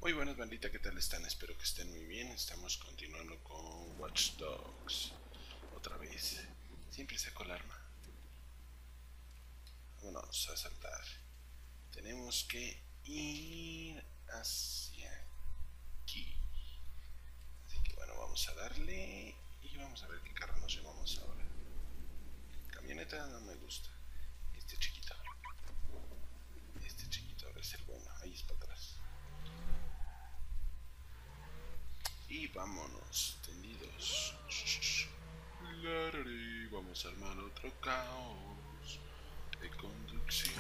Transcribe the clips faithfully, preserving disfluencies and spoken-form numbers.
Muy buenas, bandita, ¿qué tal están? Espero que estén muy bien. Estamos continuando con Watch Dogs. Otra vez. Siempre saco el arma. Vámonos a saltar. Tenemos que ir hacia aquí. Así que bueno, vamos a darle y vamos a ver qué carro nos llevamos ahora. Camioneta no me gusta. Este chiquito. Este chiquito ahora es el bueno. Ahí es para atrás. Y vámonos, tendidos. Vamos a armar otro caos de conducción.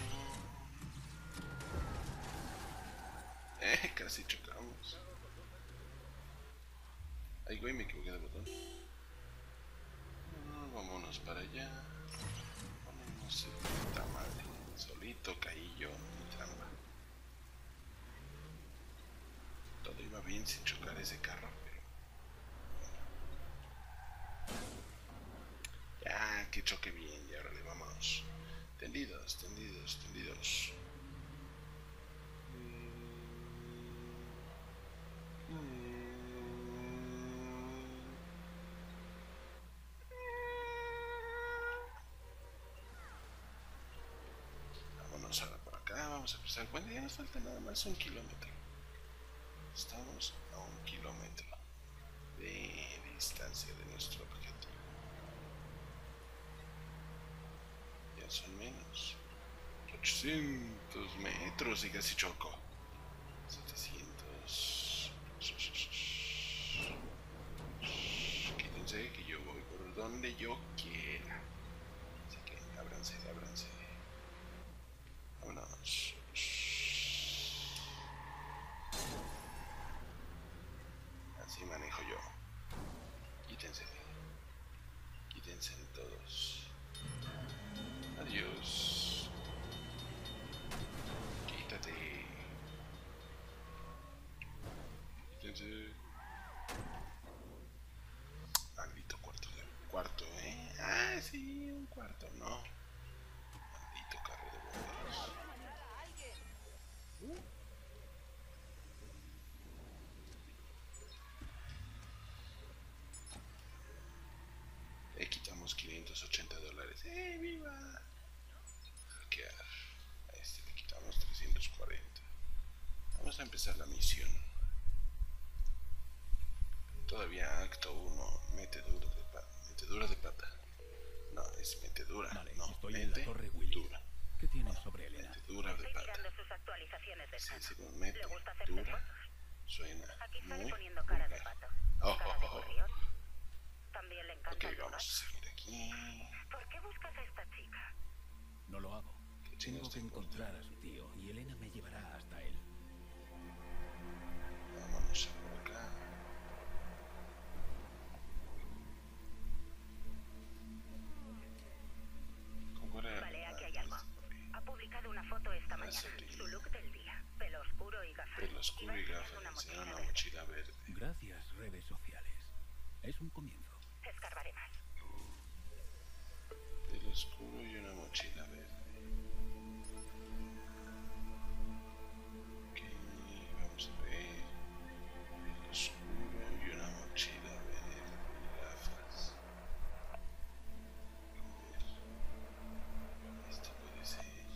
Eh, casi chocamos. Ay, güey, me equivoqué de botón. No, vámonos para allá. Vámonos, se puta madre. Solito caí yo, mi trampa. Todo iba bien sin chocar ese carro, pero... Ya, que choque bien, y ahora le vamos. Tendidos, tendidos, tendidos. Vámonos ahora por acá, vamos a empezar. Bueno, ya nos falta nada más un kilómetro. Estamos a un kilómetro de distancia de nuestro objetivo. Ya son menos. ochocientos metros y casi choco. setecientos. Quítense que yo voy por donde yo quiera. Así que ábranse, ábranse. Vámonos. Así manejo yo. Quítense. Quítense todos. Adiós. Quítate. Quítense. Maldito cuarto de cuarto, eh. Ah, sí, un cuarto, no. Maldito carro de bomberos. Uh. Le quitamos quinientos ochenta dólares. ¡Eh, viva! Hackear. A este le quitamos trescientos cuarenta. Vamos a empezar la misión. Todavía acto uno. Metedura de pata. Metedura de pata. No, es metedura. Vale, no, estoy mete en la torre Willy. dura. ¿Qué tienes no, sobre Elena? Metedura de Estoy pata. mirando sus actualizaciones de Sí, estado. según mete ¿Le gusta hacerse dura. fotos? Suena Aquí sale muy poniendo cara de vulgar. pato. Oh, Cara oh, de oh. gorrión. También le encanta Ok, el vamos a gato. seguir aquí. ¿Por qué buscas a esta chica? No lo hago. ¿Qué Tengo chingados que te importa? encontrar a su tío y Elena me llevará hasta él. Vámonos por acá. ¿Con cuál era? Vale, aquí Ah, hay algo. este, Ha publicado una foto esta mañana. Gasolina. Su look del día. Pelo oscuro y gafas. Pelo oscuro y Iba gafas. enseñando una Enseña mochila una verde. mochila verde. Gracias, redes sociales. Es un comienzo. Escarbaré más. Pelo oscuro y una mochila verde. Ok, vamos a ver. Pelo oscuro y una mochila verde. Gafas. A ver. Este puede ser.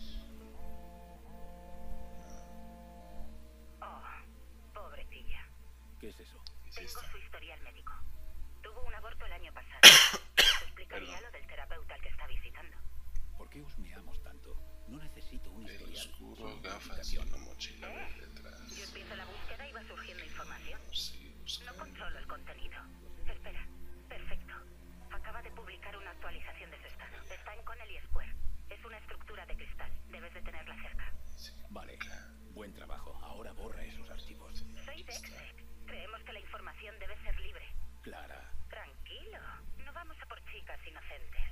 Oh, pobrecilla. ¿Qué es eso? ¿Qué es Tengo esta? su historial médico. Tuvo un aborto el año pasado. Te explicaría Perdón. lo del terapeuta al que está visitando. ¿Por qué husmeamos tanto? No necesito un Pelo historial. oscuro, solo gafas y identificación. una mochila verde atrás. Yo empiezo la búsqueda y va surgiendo información. Vamos a seguir No buscando. controlo el contenido. Espera, perfecto. Acaba de publicar una actualización de su estado. Está en Connelly Square. Es una estructura de cristal. Debes de tenerla cerca. Sí, Vale, acá. buen trabajo. Ahora borra esos archivos. Soy Dexter. Creemos que la información debe ser libre. Clara, Tranquilo. No vamos a por chicas inocentes.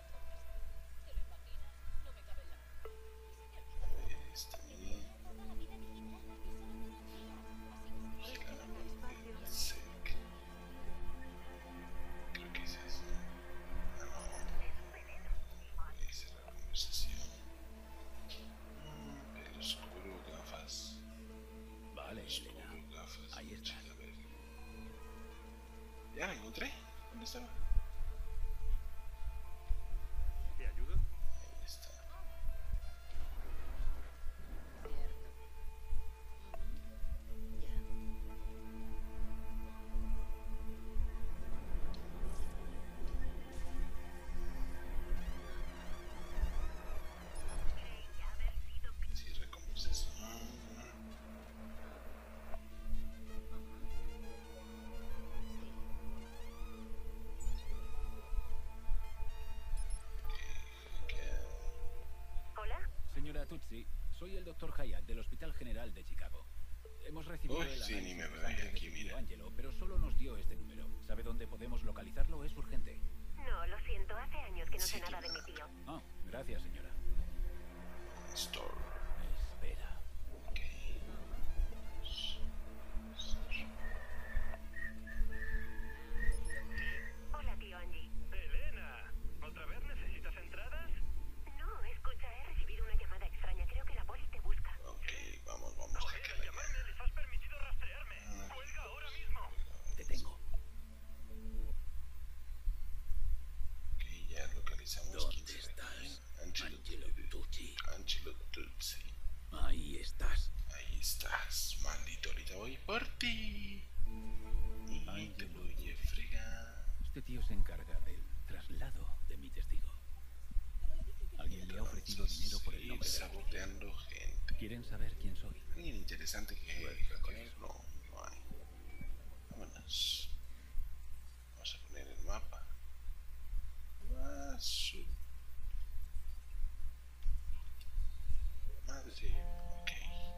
Este, encontré. ¿Dónde estaba? ¿Te ayudo? Ahí está. Sí, recompensas. ¿Hola? Señora Tutsi, soy el doctor Hayat del Hospital General de Chicago. Hemos recibido Uy, el sí, análisis ni me de veo sangre aquí, de su mira. tío Angelo, pero solo nos dio este número. ¿Sabe dónde podemos localizarlo? Es urgente. No, lo siento, hace años que no sé Sí, nada de claro. mi tío. Ah, gracias, señora. Store. Espera. Ok. Hola, tío Angie. Elena, ¿otra vez necesitas entradas? No, escucha, he recibido una llamada extraña. Creo que la poli te busca. Ok, vamos, vamos. Joder, al llamarme les has permitido rastrearme. Cuelga ahora mismo. Te tengo. Ok, ya localizamos ¿Dónde quién será estás, quién. Angelo Angelo Tucci? Angelo Tutsi. Ahí estás. Ahí estás, maldito. Ahorita voy por ti. Y te Angelo voy a fregar. Este tío se encarga del traslado de mi testigo. Alguien le ha ofrecido dinero por el Ir nombre de la justicia. saboteando gente. ¿Quieren saber quién soy? ¿Alguien interesante que Suelta con hackear? eso. No, no hay. Vámonos. Vamos a poner el mapa. Azul. Madre. Ok.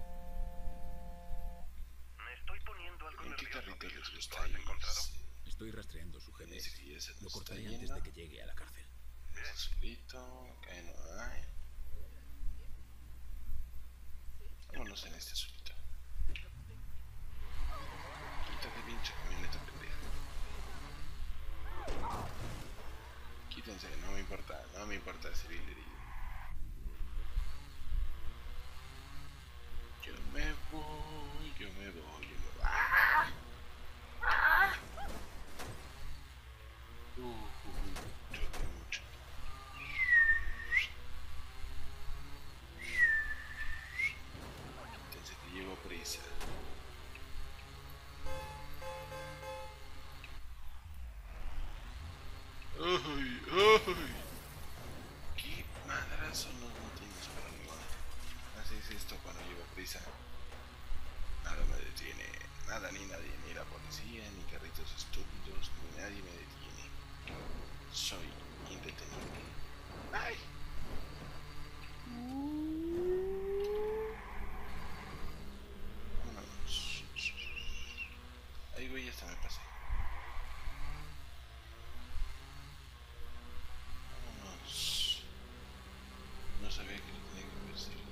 Me estoy poniendo algo ¿En qué nervioso. carrito les ¿Lo gusta has ir? encontrado? Estoy rastreando su G P Dice que ya S. se Lo nos cortaré está antes yendo. de que llegue a la cárcel. Es azulito. Acá no hay. Vámonos en este azulito. Quítate, pinche camioneta pendeja. Quítense, no me importa, no me importa civil herido. Yo me voy, yo me voy, yo me voy. ¡Ah! ¡Ah! Uh, uh, uh, choque mucho. Quítense que llevo prisa. ¡Ay, ay! ¿Qué madrazo nos metimos por arriba? Así es esto cuando llevo prisa. Nada me detiene, nada ni nadie, ni la policía, ni carritos estúpidos, ni nadie me detiene. Soy indetenible. ¡Ay! Vámonos. Ay, güey, hasta me pasé. Vámonos. No sabía que lo tenía que perseguir.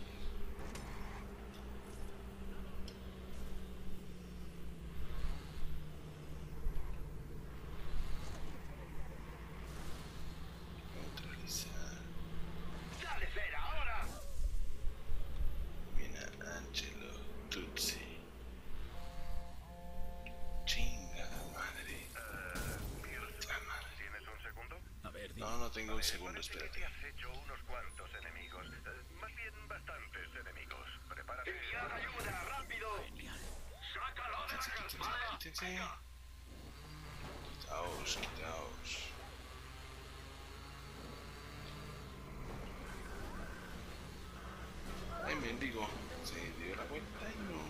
Neutralizar. ¡Dale, Vera, ahora! Viene Angelo Tutsi. Chinga madre. La madre. ¿Tienes un segundo? A ver, dime. No, no tengo un Eh, segundo, parece que espérate. te has hecho unos cuantos enemigos. Eh, más bien bastantes enemigos. Prepárate. ¡Enviar ayuda, rápido! Genial. ¡Sácalo de la Quítense, quítense, calzada! quítense. Quitaos, quitaos. Ay, mendigo. Se dio la vuelta y no.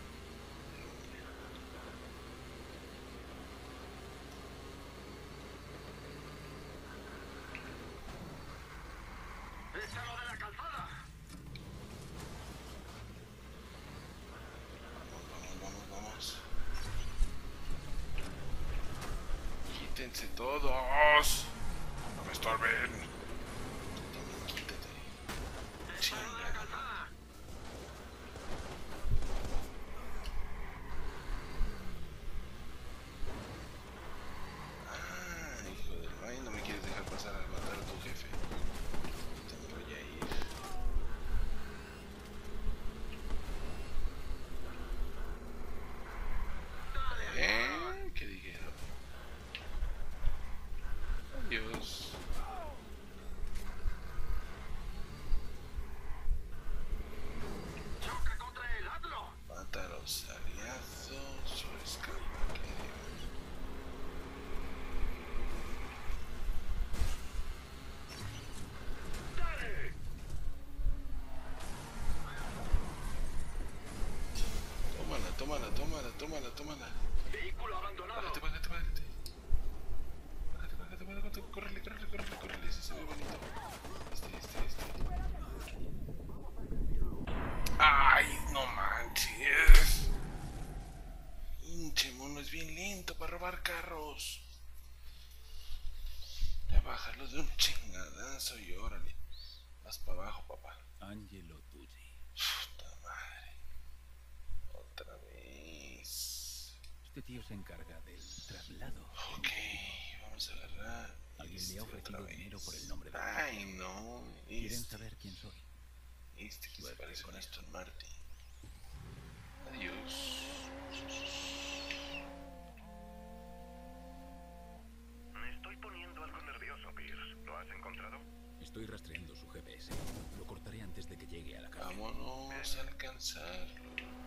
¡Échalo de la calzada! Vamos, vamos, vamos, vamos. Quítense todos. No me estorben. Tú también quítate. Chinga. Ah, hijo de ay, no me quieres dejar pasar a matar a tu jefe. Te voy a ir. ¿Eh? ¿Qué dijeron? tómala, tómala, tómala, tómala. Vehículo abandonado. Bájate, bájate, bájate. Bájate, bájate, bájate. Córrele, córrele, córrele, córrele. Ese se ve bonito. Este, este, este. ¡Ay, no manches! Hinche mono, es bien lento para robar carros. Ya bájalo de un chingadazo y órale. Vas para abajo, papá. Angelo Tucci. Puta madre. Otra vez. Este tío se encarga del traslado. Ok, vamos a agarrar. Alguien este le ha ofrecido otra vez. dinero por el nombre de... Ay, no. Quieren Este, saber quién soy. este que se Suerte parece a con un eso. Aston Martin. Adiós. Me estoy poniendo algo nervioso, Pierce. ¿Lo has encontrado? Estoy rastreando su G P S. Lo cortaré antes de que llegue a la cárcel. Vámonos a alcanzarlo.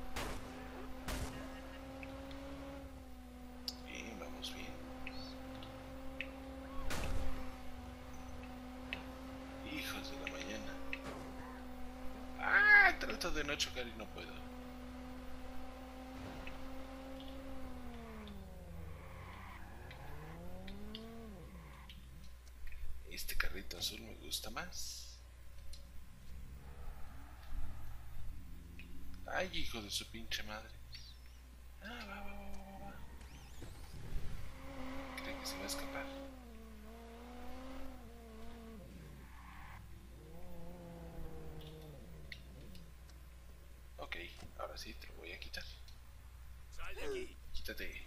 Bien, vamos bien. Hijos de la mañana. Ah, trato de no chocar y no puedo. Este carrito azul me gusta más. Ay, hijo de su pinche madre. Ah, va, va, va, va, va. Cree que se va a escapar. Ok, ahora sí te lo voy a quitar. ¡Sal de aquí! Quítate.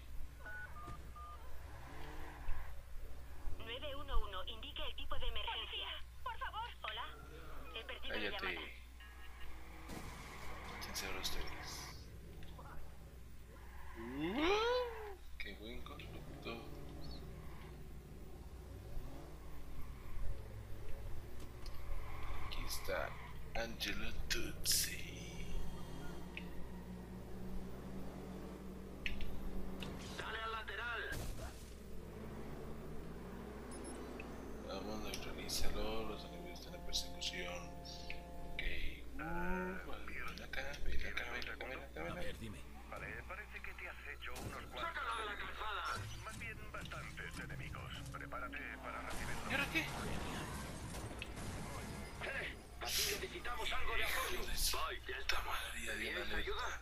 nueve uno uno, indique el tipo de emergencia. Por favor. Hola. He perdido la Cállate. llamada. ¿Quién sabrá ustedes? Uh, ¡Qué buen conductor! Aquí está Angelo Tucci. ¡Dale al lateral! Vamos, neutralízalo. Los enemigos están en persecución. Ok. Uh, ven acá, ven acá, ven acá, ven acá, A ven acá. ver, dime. Vale, parece que te has hecho unos cuantos... ¡Sácalo de la calzada! Más bien bastantes enemigos. Prepárate para recibirlos. ¿Y ahora qué? ¡Eh! Aquí necesitamos algo de apoyo. Hijo de su Voy, ya puta madre, ya dio la ¿Quieres ayuda? alerta.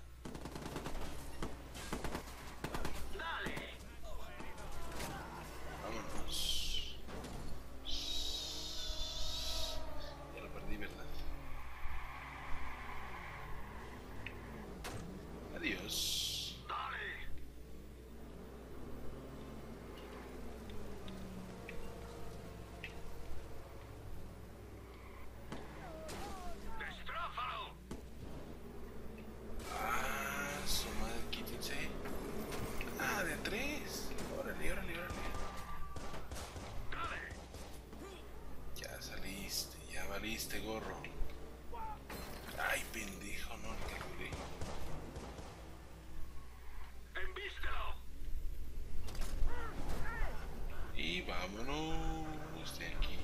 ¡Dale! Vámonos. Ya lo perdí, ¿verdad? Adiós. ¡Dale! ¡Destrózalo! Ah, su madre, quítense. Ah, de a tres. Órale, órale, órale. ¡Dale! Ya saliste, ya valiste, gorro. Ay, pendejo, no le calculé. ¡Embístelo! Y vámonos de aquí.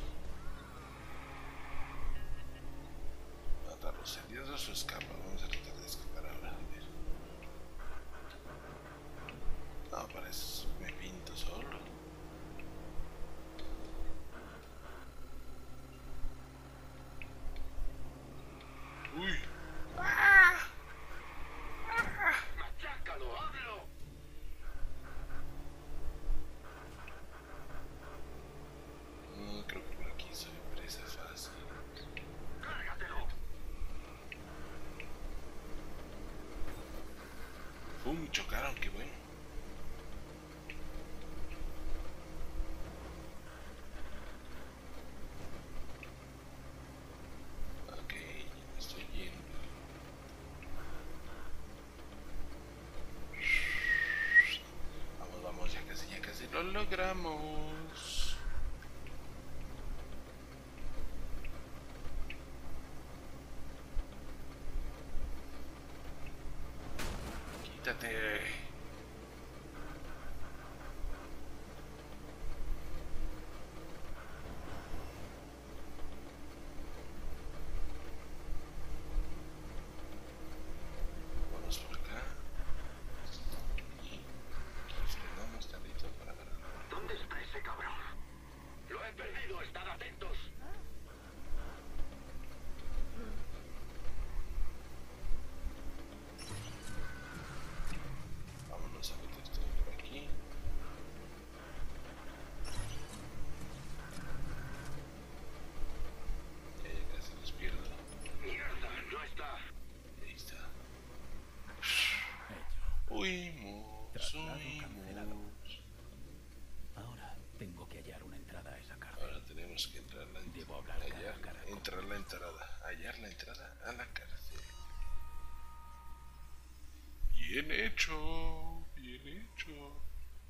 Matarlos, heridos o escapa. Vamos a tratar de escapar ahora. A ver. No, para eso me pinto solo. Uy. ¡Ah! ¡Machácalo! ¡Hazlo! No, creo que por aquí soy presa fácil. ¡Cárgatelo! ¡Pum! Chocaron, qué bueno. Ok, ya me estoy yendo. Vamos, vamos, ya casi, ya casi lo logramos. Quítate. Vamos por acá. Bien hecho, bien hecho.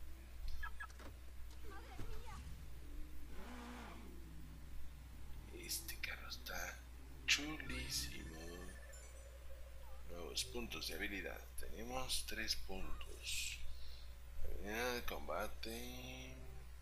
Este carro está chulísimo. Nuevos puntos de habilidad. Tenemos tres puntos. Habilidad de combate.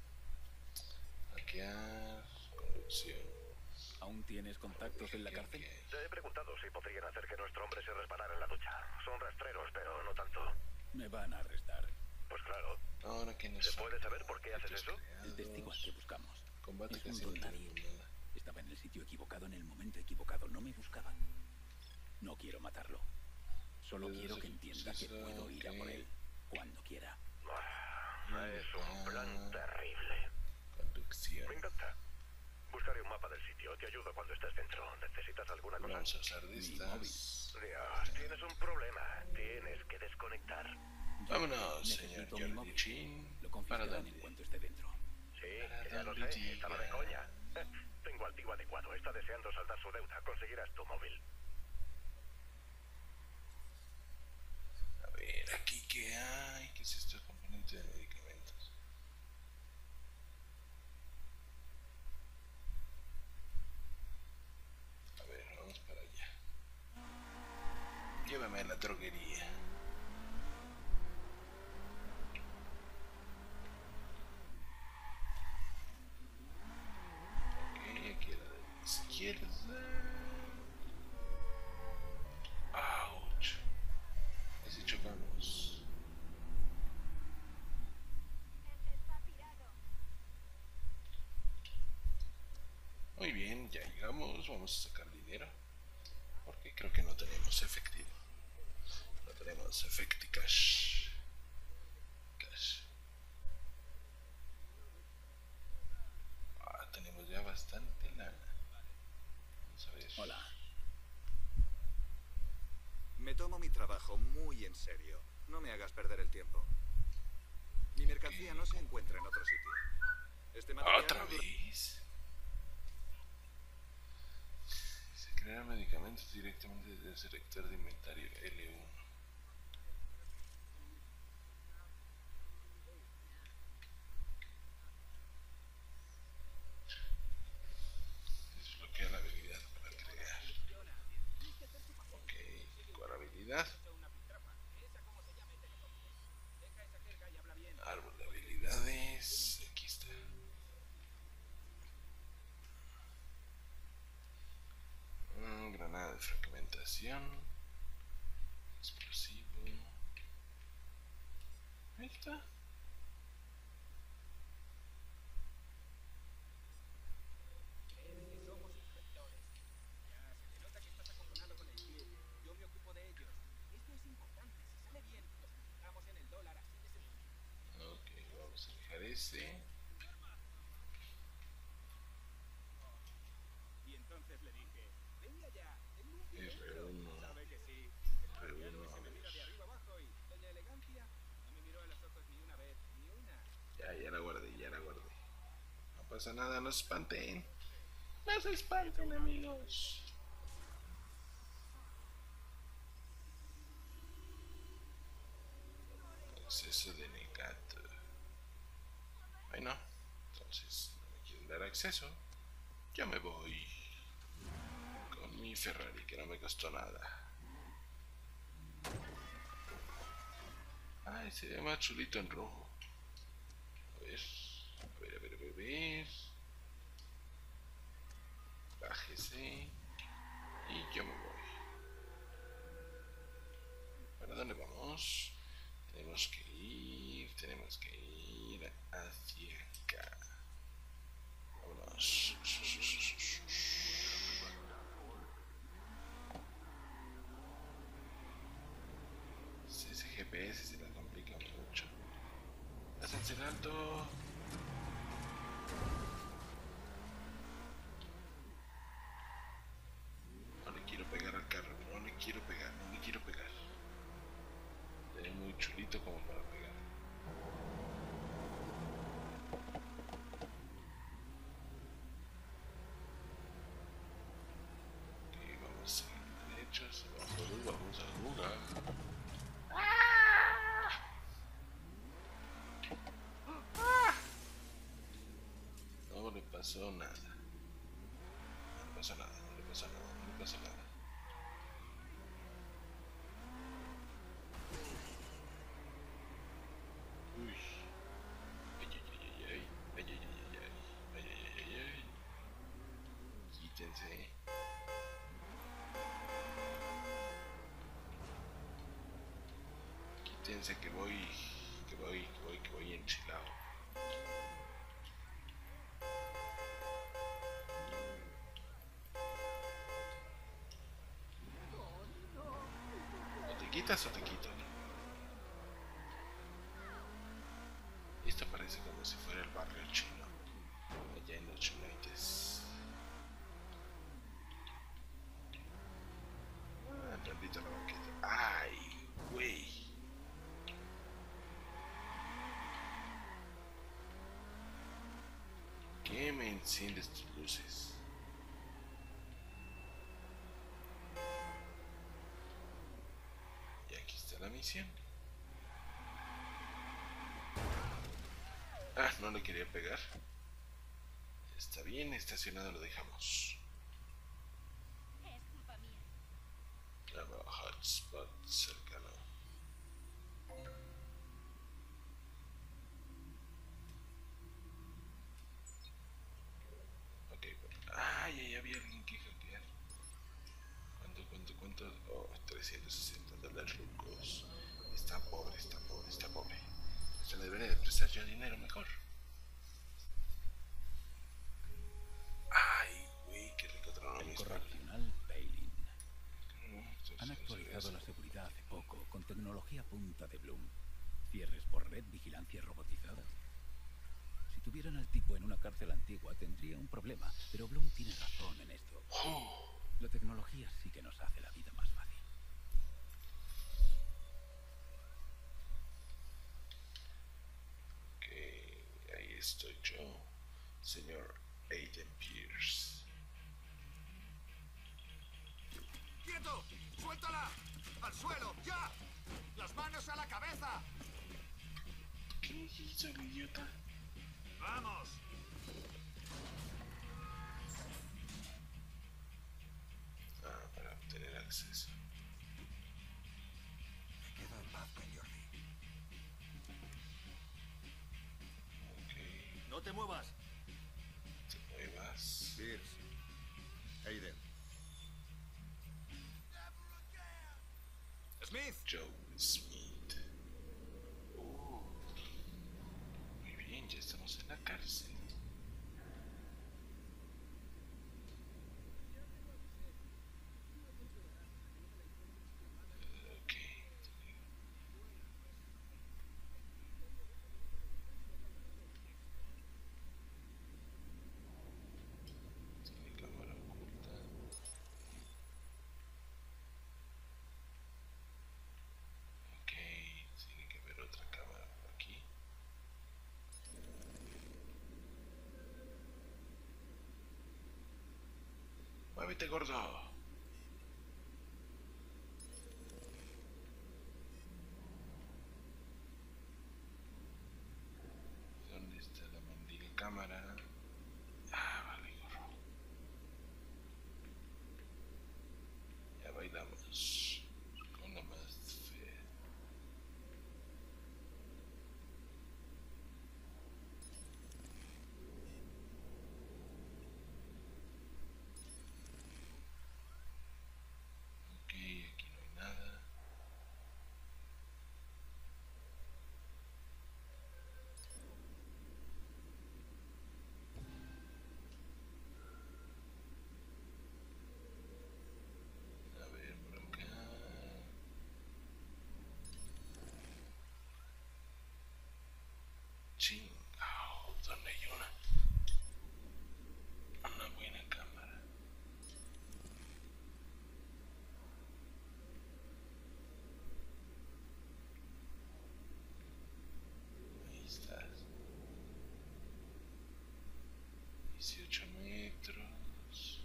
Hackear. Conducción. ¿Aún tienes contactos en la cárcel? Te he preguntado si podrían hacer que nuestro hombre se resbalara en la ducha. Son rastreros, pero no tanto. Me van a arrestar. Pues claro. Ahora que nos ¿Se puede falta? saber por qué haces Objetos eso? creados. El testigo al que buscamos. Combate Es casi un no don tenemos nadie. nada. Estaba en el sitio equivocado en el momento equivocado. No me buscaban. No quiero matarlo. Solo Puedes quiero hacer que un entienda que proceso, puedo ir a por ok. él cuando quiera. Ah, es un plan terrible. Conducción. Me encanta. Buscaré un mapa del sitio. Te ayudo cuando estés dentro. ¿Necesitas alguna cosa? Vamos a usar de Mi estas. Dios, tienes un problema. Tienes que desconectar. Vámonos, Necesito señor mi Jordi móvil. Chin. Lo ¿Para confiscarán dónde? en cuanto esté dentro. Sí, Para ya lo donde sé. Estaba de diga. coña. Tengo al tío adecuado. Está deseando saldar su deuda. Conseguirás tu móvil. A ver, aquí qué hay. ¿Qué es esto? Componente de medicamentos. A ver, vamos para allá. Llévame a la droguería. Ok, aquí a la izquierda. Ouch. Así chocamos. Muy bien, ya llegamos. Vamos a sacar dinero. Porque creo que no tenemos efectivo. No tenemos efecti cash. Cash. Ah, tenemos ya bastante lana. Vamos a ver. Hola. Me tomo mi trabajo muy en serio. No me hagas perder el tiempo. Mi mercancía no se encuentra en otro sitio. Este material ¿Otra no dura- vez? Se crean medicamentos directamente desde el selector de inventario L uno. Desbloquea la habilidad para crear. Ok, ¿cuál habilidad? Árbol de habilidades. Aquí está. Mm, granada de fragmentación. Explosivo. Ahí está. Ok, vamos a dejar ese. Y entonces le dije, venga ya, tengo un R uno. sabe que sí. R uno, Marciano a se me ver. mira de arriba abajo y doña Elegancia no me miró a los ojos ni una vez, ni una. Ya, ya la guardé, ya la guardé. No pasa nada, no se espanten. No se espanten, amigos. Acceso denegado. Bueno, entonces no me quieren dar acceso. Yo me voy con mi Ferrari, que no me costó nada. Ay, se ve más chulito en rojo. A ver, a ver, a ver, a ver, a ver. Bájese. Y yo me voy. ¿Para dónde vamos? Tenemos que ir, tenemos que ir hacia acá. Vámonos. Ese G P S se la complica mucho. Hácense el alto. No le quiero pegar al carro, no le quiero pegar, no le quiero pegar. Es muy chulito como para pegar. Ok, vamos a ir derechos, vamos a vamos a jugar. ¡Ah! pasó nada. No le pasó nada, no le pasó nada, no le pasó nada. Uy. Ay, ay, ay, ay, ay, ay, ay, ay, ay, ay, ay, ay, ay. Quítense. Quítense que voy, que voy, que voy, que voy enchilado. O te quitas o te quito. Esto parece como si fuera el barrio chino, allá en los chinoites. Ah, maldita la banqueta. Ay, güey. ¿Qué me enciendes tus luces? Y aquí está la misión. Ah, no le quería pegar. Está bien, estacionado lo dejamos. Es culpa mía. Nuevo hotspot cercano. Ok, ay, ahí había alguien que hackear. ¿Cuánto, cuánto, cuánto? Oh, trescientos sesenta dólares rucos. Está pobre, está pobre, está pobre. Se le debería de prestar yo dinero mejor. Ay, güey, qué rico trabajo. El correccional Palin. Han actualizado la seguridad hace poco con tecnología punta de Bloom. Cierres por red, vigilancia robotizada. Si tuvieran al tipo en una cárcel antigua tendría un problema, pero Bloom tiene razón en esto. La tecnología sí que nos hace la vida más fácil. Ok, ahí estoy yo, señor Aiden Pierce. ¡Quieto! ¡Suéltala! ¡Al suelo! ¡Ya! ¡Las manos a la cabeza! ¿Qué hizo el idiota? ¡Vamos! Ah, para obtener acceso. Me quedo en paz con Jordi. Ok, ¡No te muevas! te muevas. Pierce. Aiden. Smith. Joe Smith. Uh, muy bien, ya estamos en la cárcel. Ok. Tiene cámara oculta. Ok, tiene que haber otra cámara por aquí. Muévete, gordo. ¿Dónde está la mendiga cámara? Ah, vale, gorro. Ya bailamos con la más fea. Ok, aquí no hay nada. A ver, por acá. Chingao, ¿dónde hay una? Una buena cámara. Ahí estás. dieciocho metros.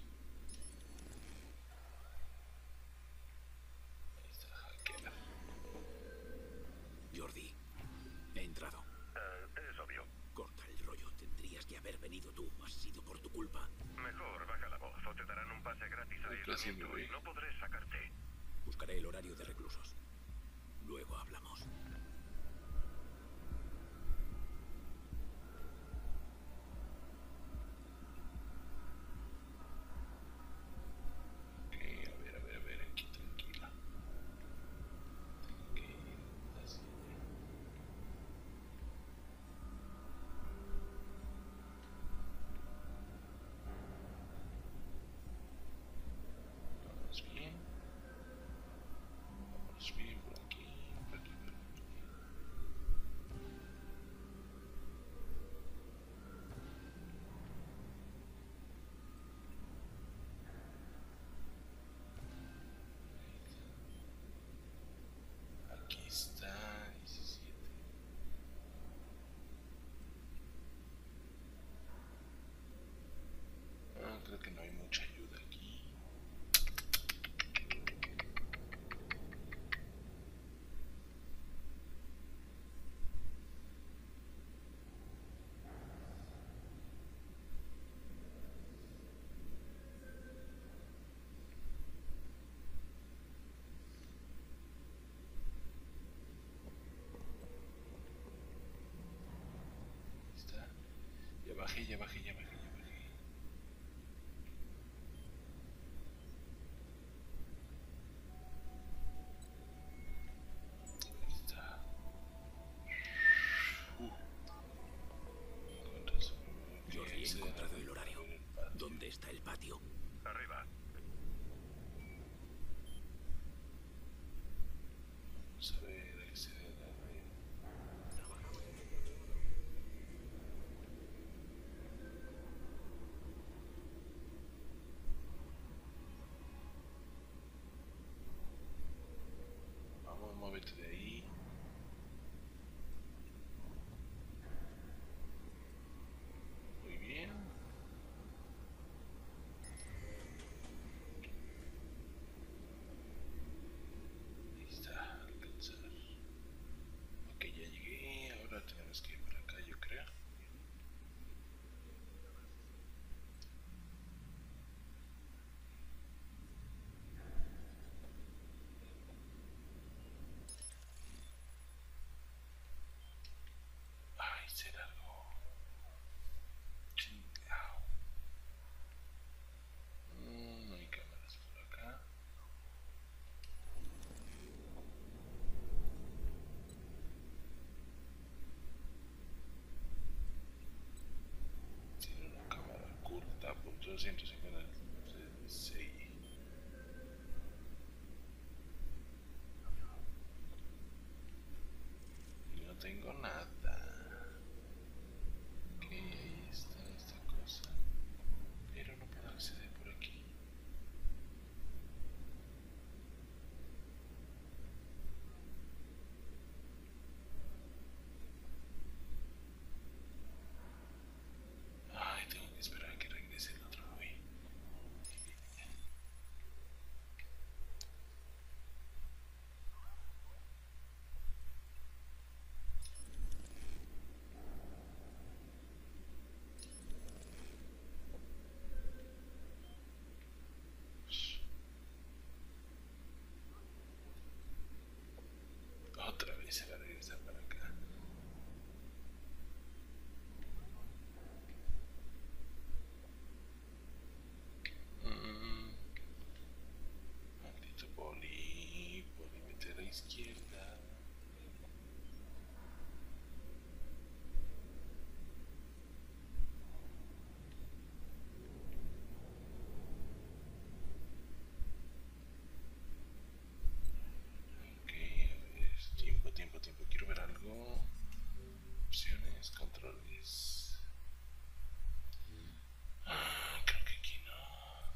Ahí está el hacker. Jordi, he entrado. Eh, es obvio. Corta el rollo. Tendrías que haber venido tú. Has sido por bajé, ya bajé, ya bajé, ya bajé. Ahí está. Uh. Jordi, he encontrado el horario. ¿Dónde está el patio? Arriba. Vamos a ver, acceder a la red. Vamos, muévete de ahí. Muy bien. Ahí está, alcanzar. Ok, ya llegué. Ahora tenemos que ir por acá, yo creo. Ay, será algo. Chingao. Mm, no hay cámaras por acá. Tiene una cámara oculta por doscientos cincuenta y seis. No tengo nada. Ok, ahí está esta cosa. Pero no puedo acceder por aquí. Ay, tengo que esperar a que regrese el otro güey. Otra vez se va a regresar para acá. Mm. Maldito poli. Poli, vete a la izquierda. Ok, a ver. Tiempo, tiempo, tiempo. Quiero ver algo. Opciones, controles. Ah, creo que aquí no.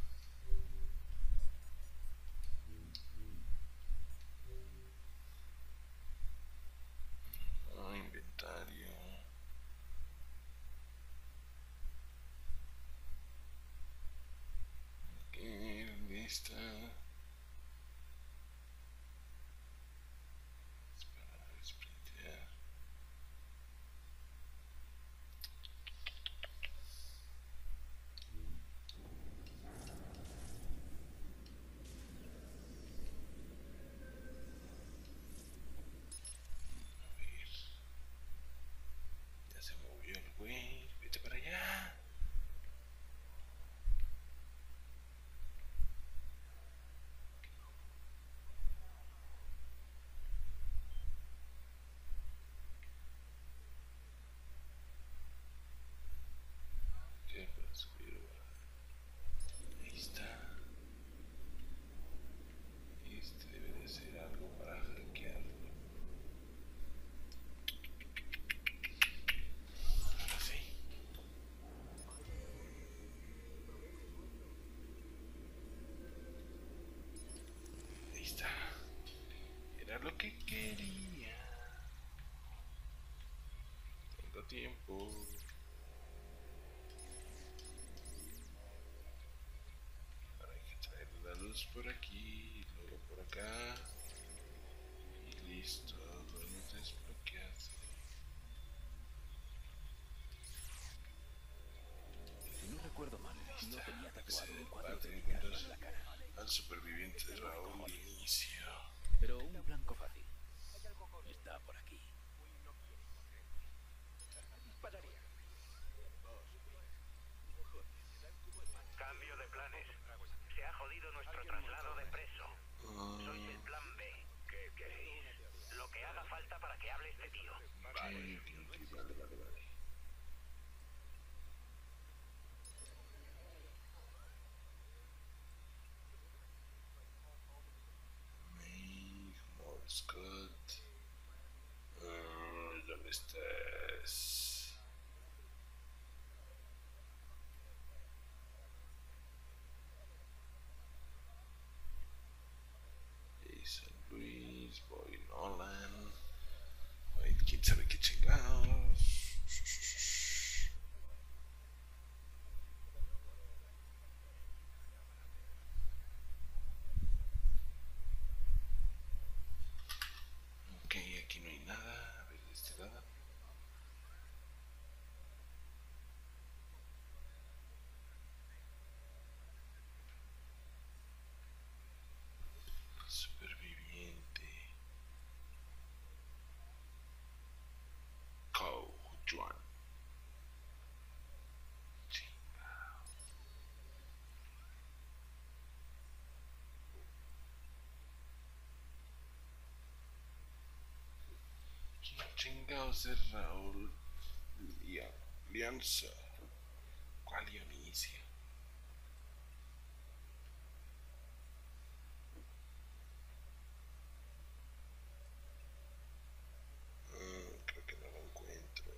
Ah, inventario. Ok, lista. Espera, sprintear. A ver. Ya se movió el güey. Vete para allá. ¿Qué para subir? Ahí está. Este debe de ser algo para hackearlo. Ahora sí. Ahí está. Era lo que quería. Tengo tiempo. Ahora hay que traer la luz por aquí, luego por acá. Y listo, podemos desbloquearse. Si no recuerdo mal, no tenía tatuado un cuadro de Parte de Picasso encuentros en la cara. al superviviente Raúl de inicio. Pero un blanco fácil. Está por aquí. Ay, ok, ok, vale, vale, vale. May, Morse Code. Uh, ¿Dónde estás? San Luis, Boy Nolan. Ay, quién sabe qué chingados. Ok, aquí no hay nada. A ver, de este lado. Superviviente. Cao Juan. ¿Quién chingados es Raúl Lianza? ¿Cuál Dionisio? Mm, creo que no lo encuentro.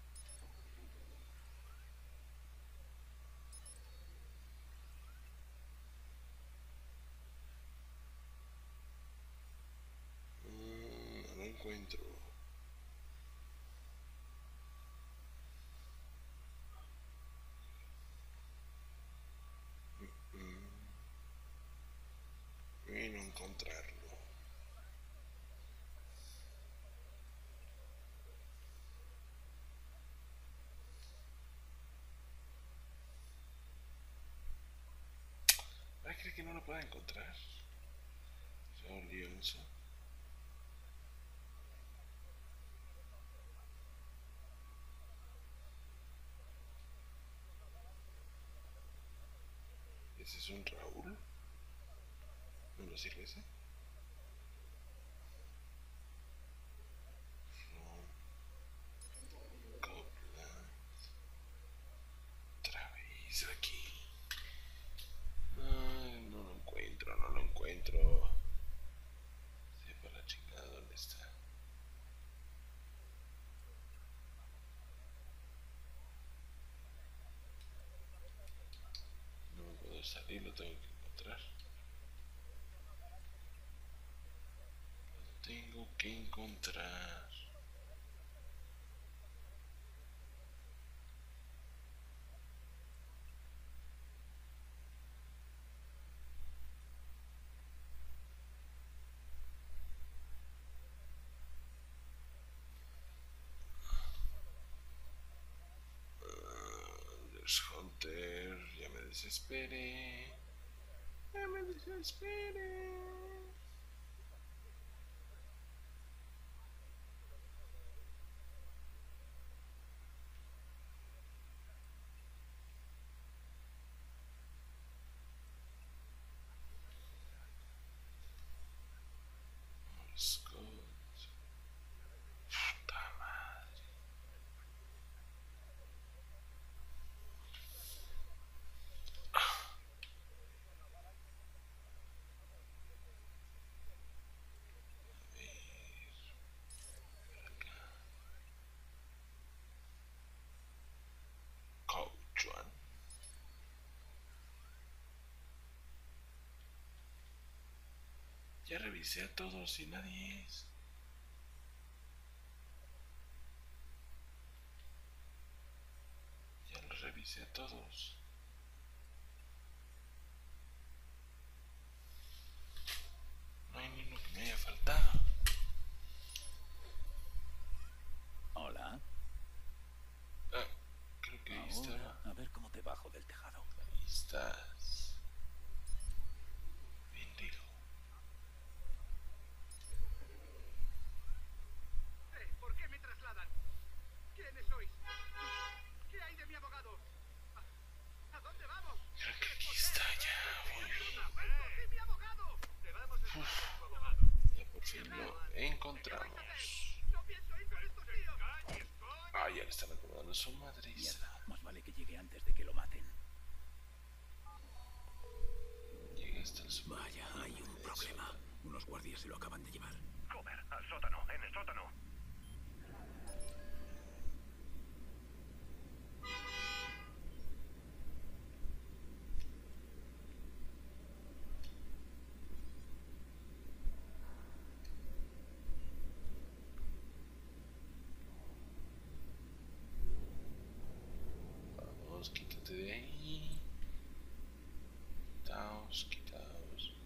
Mm, no lo encuentro. Y no encontrarlo. ¿Ay, cree que no lo pueda encontrar? Raúl Lianza. ¿Ese es un Raúl? ¿No lo sirve ese? Otra vez aquí. Ay, no lo encuentro, no lo encuentro. Sepa la chingada dónde está. No me puedo salir, lo tengo que encontrar. Lo tengo que encontrar. Hunter, ya me desesperé. Ya me desesperé. Scott. Puta madre. Juan. Ya revisé a todos y nadie es. Ya los revisé a todos. No hay ni uno que me haya faltado. Hola. Ah, creo que ahí estaba. A ver cómo te bajo del tejado. Ahí estás. Bendigo. Eh, ¿por qué me trasladan? ¿Quiénes sois? ¿Qué hay de mi abogado? ¿A, a dónde vamos? Creo que aquí está ya. Uy. ¡Sí, mi abogado! Te vamos a Uf, ya por fin lo encontramos. No pienso ir con estos tíos. su madriza. Mierda, más vale que llegue antes de que lo maten. Llega hasta el suelo. Vaya, hay un problema. Unos guardias se lo acaban de llevar. Cover, al sótano, en el sótano. Vamos, quítate de ahí. Quitaos, quitaos.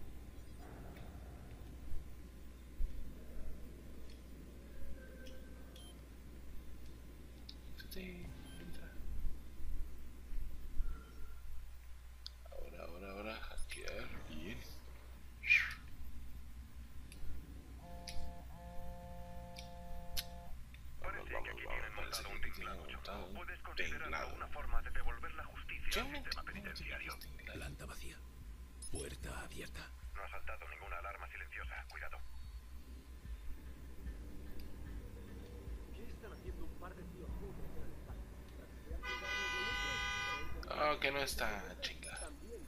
Quítate, entra. Ahora, ahora, ahora, hackear. Bien. Parece que aquí tienen Parece montado que un tienen tinglado. montado un Puedes considerarlo tinglado. una forma de devolver la justicia Yo al me sistema tengo penitenciario. Planta vacía. Puerta abierta. No ha saltado ninguna alarma silenciosa. Cuidado. Ah, que no está, chinga.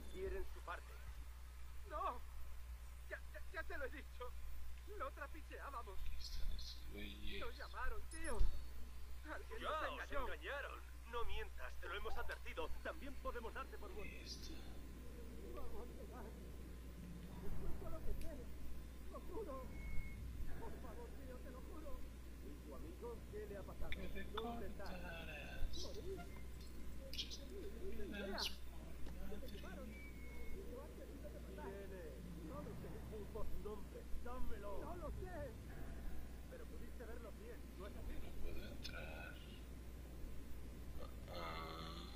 ¡No! Ya, ya, ya te lo he dicho. No trapicheábamos. Aquí están estos güeyes. Nos llamaron, tío. Alguien nos engañó. engañaron. No mientas, te lo hemos advertido. También podemos darte por muerto. Ahí está. Vamos, Tomás. Disculpa lo que sé. Lo juro. Por favor, tío, te lo juro. ¿Y tu amigo qué le ha pasado? Que ¿Dónde está? recordarás ¿Morir? muchas Ni idea. vidas por Te llevaron. madre. Y lo has tenido que matar. ¿Quién es? No lo sé. Un postnombre. Dámelo. No lo sé. Pero pudiste verlo bien. ¿No es así? No puedo entrar. Ah.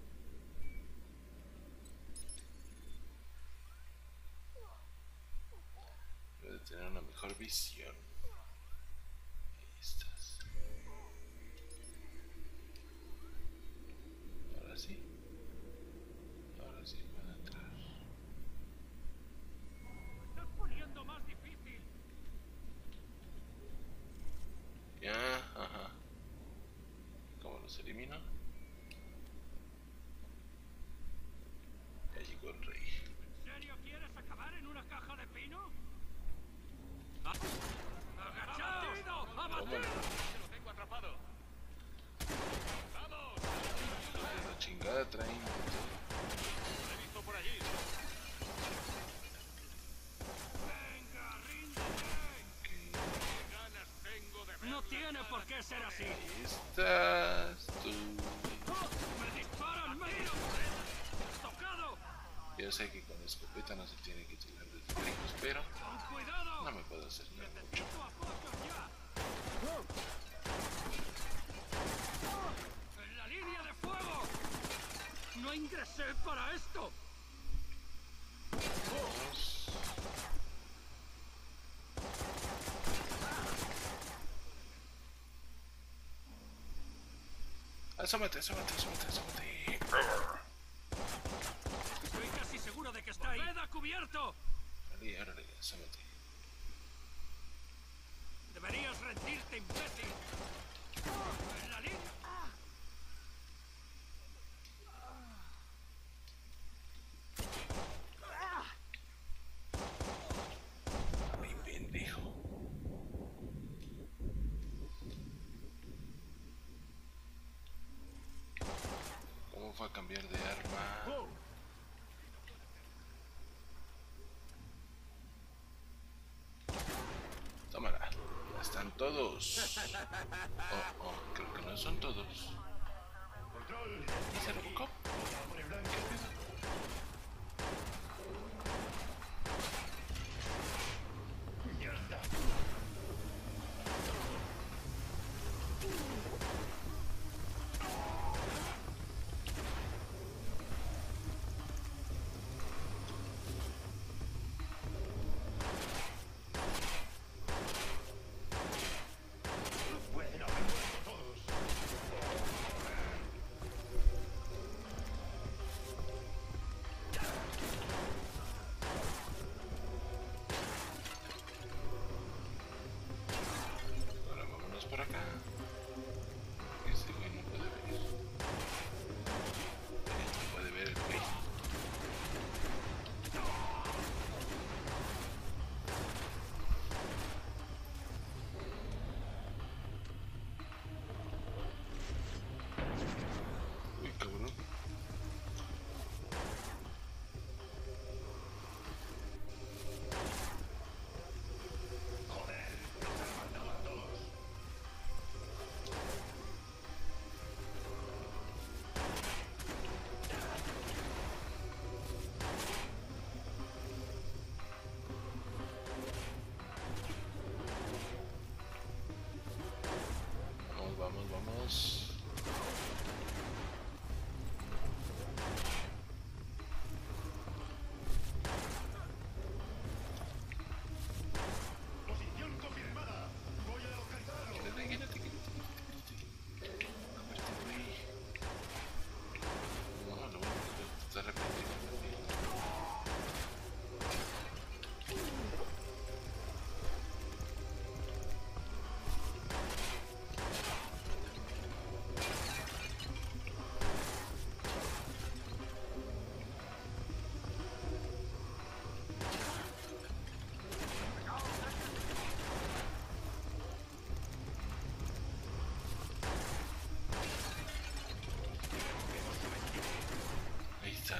Puedo tener una mejor visión. Ahí estás. Ahora sí. Ahora sí puedo entrar. ¡Estás poniendo más difícil! Ya, ajá. ¿Cómo los elimino? Ya llegó el rey. ¿En serio quieres acabar en una caja de pino? ¡Agachaos! Tómalo. ¡Te lo tengo atrapado! ¡Vamos! Joder, la chingada traen. ¡Lo he visto por allí! ¡Venga, ríndete! ¿Qué ganas tengo de ver? No tiene por qué ser así. Ahí estás tú. ¡Me disparan! ¡Me tiro! ¡Tocado! Yo sé que con escopeta no se tiene que tirar de brincos, pero ¡Con cuidado! no me puedo hacer nada mucho. ¡Necesito apoyo ya! ¡En la línea de fuego! ¡No ingresé para esto! Vamos. Asómate, asómate, asómate, asómate. Estoy casi seguro de que está ahí. ¡Veda cubierto! Órale, órale, asómate. Deberías rendirte, imbécil. ¡En la línea! Mi pendejo. ¿Cómo fue a cambiar de arma? Tómala. Ya están todos. Oh, oh, creo que no son todos. ¿Dice Robocop? Ahora vámonos por acá. Ese güey no puede vamos. Posición confirmada. Voy a localizarlo. Quédate, quédate, quédate, quédate. Convertirme ahí. No, lo voy a intentar repetir. Ahí está.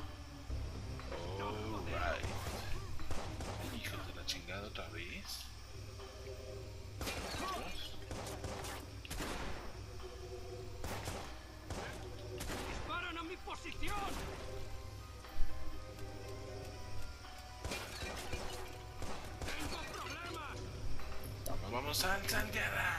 Alright. Hijos de la chingada otra vez. Otros. ¡Disparan a mi posición! ¡Tengo problemas! Vamos, vamos, sal, sal, guerra.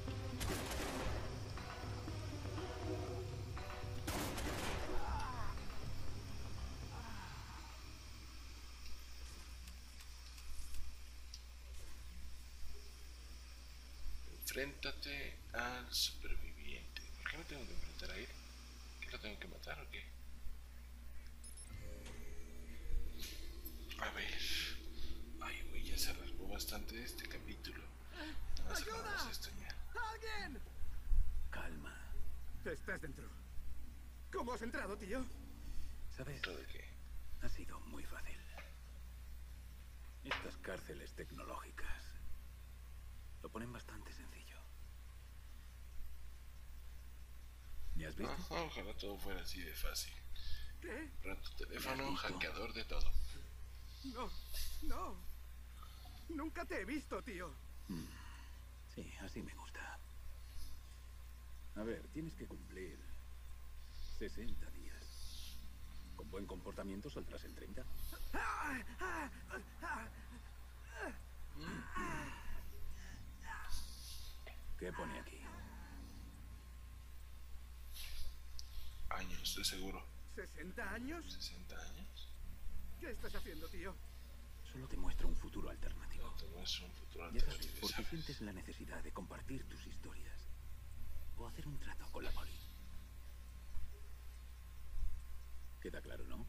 Enfréntate al superviviente. ¿Por qué me tengo que enfrentar a él? ¿Qué lo tengo que matar o qué? A ver. Ay, güey, ya se alargó bastante este capítulo. Nada más acabamos esto ya. ¡Alguien! Calma. Estás dentro. ¿Cómo has entrado, tío? ¿Sabes? ¿Dentro de qué? Ha sido muy fácil. Estas cárceles tecnológicas lo ponen bastante sencillo. ¿Me has visto? Ajá, ojalá todo fuera así de fácil. ¿Qué? Para tu teléfono, visto? hackeador de todo. No, no. Nunca te he visto, tío. Sí, así me gusta. A ver, tienes que cumplir sesenta días. Con buen comportamiento saldrás en treinta. ¿Qué pone aquí? Años, de seguro. ¿sesenta años? ¿sesenta años? ¿Qué estás haciendo, tío? Solo te muestro un futuro alternativo. No te muestro un futuro Ya sabes, alternativo, porque ¿sabes? sientes la necesidad de compartir tus historias. O hacer un trato con la poli. ¿Queda claro, no?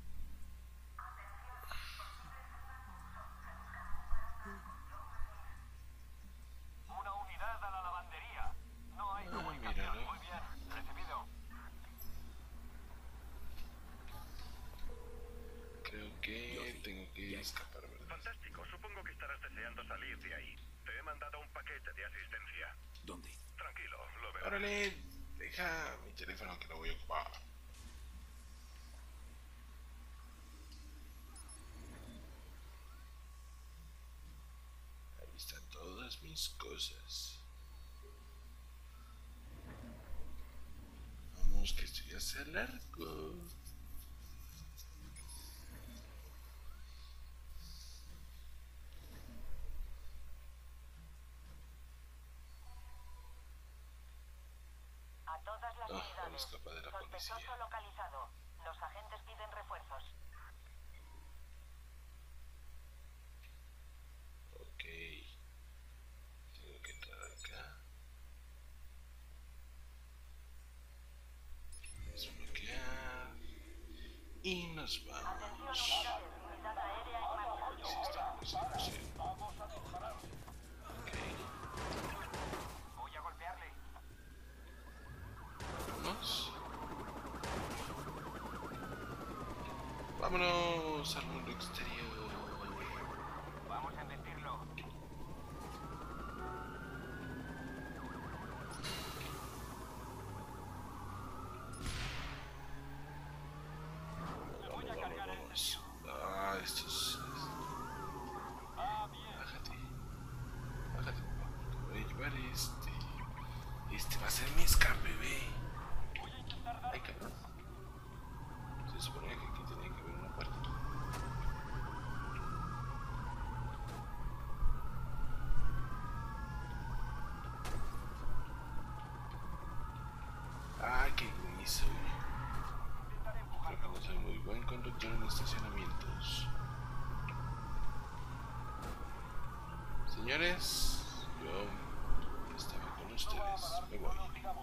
Una unidad a la lavandería. No hay Ah, comunicación. míralo. Muy bien. Recibido. Creo que Yo sí. tengo que Ya está. escapar, ¿verdad? Fantástico. Supongo que estarás deseando salir de ahí. Te he mandado un paquete de asistencia. ¿Dónde? Tranquilo, lo verás. Órale, deja mi teléfono que lo voy a ocupar. Ahí están todas mis cosas. Vamos, que esto ya se alargó. A todas las Ah, unidades. ahora escapa de la Sospechoso policía. localizado. Los agentes piden refuerzos. Ok. Tengo que entrar acá. Desbloquear. Y nos vamos. Atención unidades. Unidad aérea en marcha. Sí, está, sí, sí. Ok. Voy a golpearle. Vámonos. Vámonos al mundo exterior. Vamos a embestirlo. Vamos, vamos, vamos. Ah, esto es... Bájate. Bájate, papá. Te voy a llevar este... Este va a ser mi escape, ve. Ay, cabrón. Se suponía que aquí tenía que haber una puerta. ni soy. Creo que no soy muy buen conductor en estacionamientos. Señores, yo estaba con ustedes. Me voy.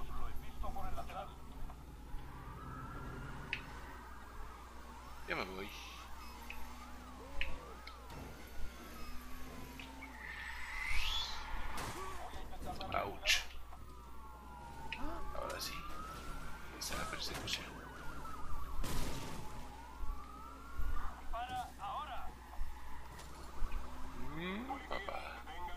Ya me voy. Ouch. Ahora sí. Esa es la persecución. Mm, papá.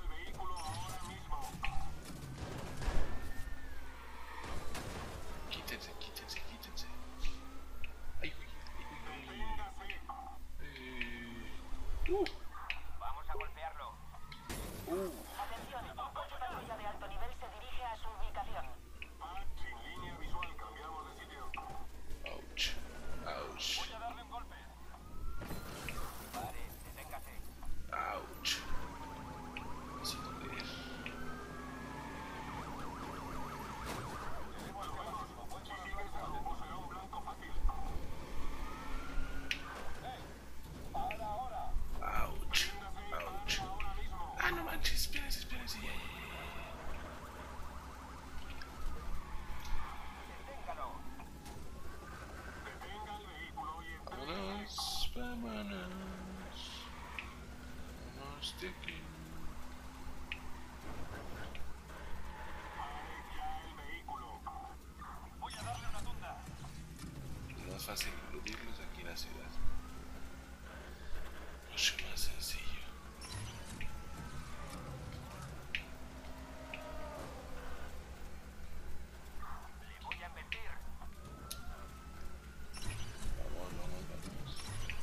Quítense, quítense, quítense. Ay, uy, ay, uy, uy. Eh, uh. Vamos a golpearlo. Uh. Atención, un coche patrulla de alto nivel se dirige a su ubicación. Sin línea visual, cambiamos de sitio. Ouch. Ouch. Voy a darle un golpe. Vale, deténgase. Ouch. Eso doler. Ouch. Ouch. Ah, no manches, espérense, espérense. Ya, ya, ya. Deténgalo. Detenga el vehículo y Vámonos, vámonos. Vámonos de aquí. ya el vehículo. Voy a darle una tunda. No es fácil incluirlos aquí en la ciudad. Mucho más sencillo. Le voy a embestir. Vamos, vamos, vamos.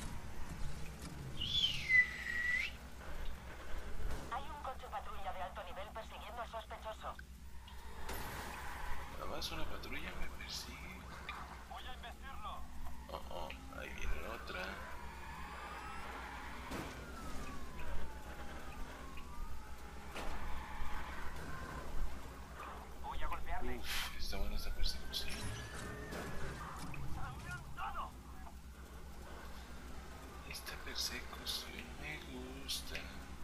Hay un coche patrulla de alto nivel persiguiendo al sospechoso. Nada más una patrulla me persigue. Voy a embestirlo. Oh, oh, ahí viene otra. Voy a golpearle. Uf, está buena esta persecución. Esta persecución me gusta.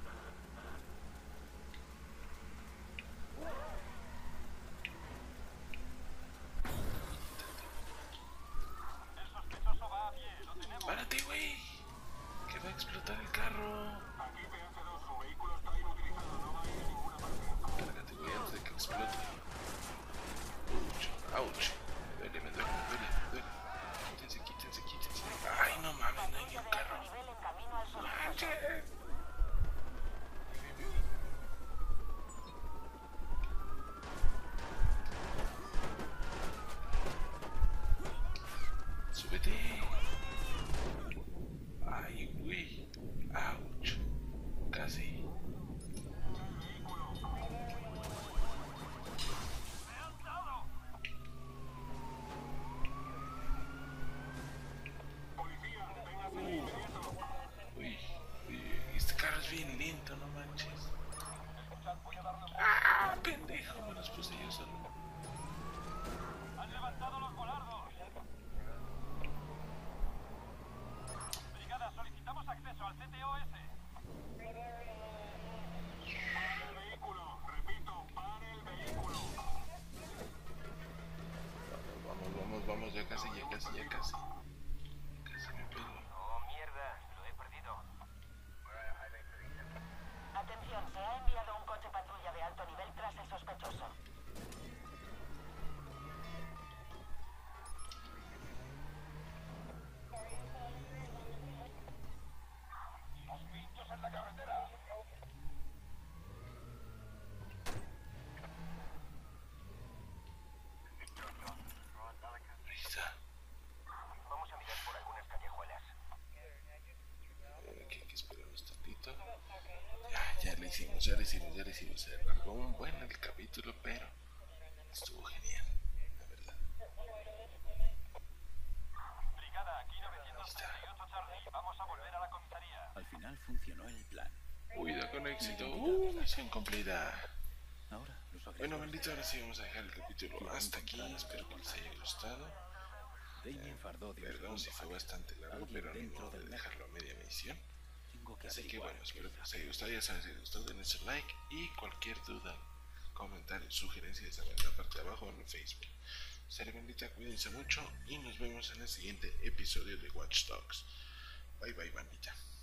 El sospechoso va a pie. Lo tenemos. ¡Párate, güey! Que va a explotar el carro. Aquí P H dos, su vehículo está inutilizado. No va a ir a ninguna parte. Cárgate, güey, antes de que explote. Ouch, ouch. Me duele, me duele, me duele, me duele. Quítense, quítense, quítense. Ay, no mames, no hay ni un De alto carro. nivel en camino al sospechoso. ¡Manches! ¡Súbete! ¡Ay, güey! ¡Auch! Casi. Uh. Uy, uy, este carro es bien lento, no manches. ¡Ah, pendejo! Me los puse yo solo. Han levantado los volardos. Brigada, solicitamos acceso al C T O S. Para el vehículo, repito, para el vehículo. Vamos, vamos, vamos, ya casi, ya casi, ya casi. Casi me pego. Oh, mierda, lo he perdido. Atención, se ha enviado un coche patrulla de alto nivel tras el sospechoso. Los pinchos en la carretera. Ahí está. Vamos a mirar por algunas callejuelas. Ahora aquí hay que esperarnos tantito. Ya, ya lo hicimos, ya lo hicimos, ya lo hicimos. Se alargó un buen el capítulo, pero estuvo genial, la verdad. Brigada, aquí novecientos treinta y ocho Charlie. Vamos a volver a la comisaría. Al final funcionó el plan. Huida con éxito. Uh, misión cumplida. Ahora los Bueno, agresores bendito, ahora sí vamos a dejar el capítulo hasta aquí. Espero que les haya gustado. Damien fardó de un Perdón si segundo fue hacker. bastante largo, Alguien pero ni dentro modo de del dejarlo a media misión. Tengo que Así que averiguar bueno, qué espero que es les haya gustado. Ya saben, si les gustó, denle su like y cualquier duda, comentario, sugerencia, saben en la parte de abajo en Facebook. Seré bendita, cuídense mucho y nos vemos en el siguiente episodio de Watch Dogs. Bye bye, bandita.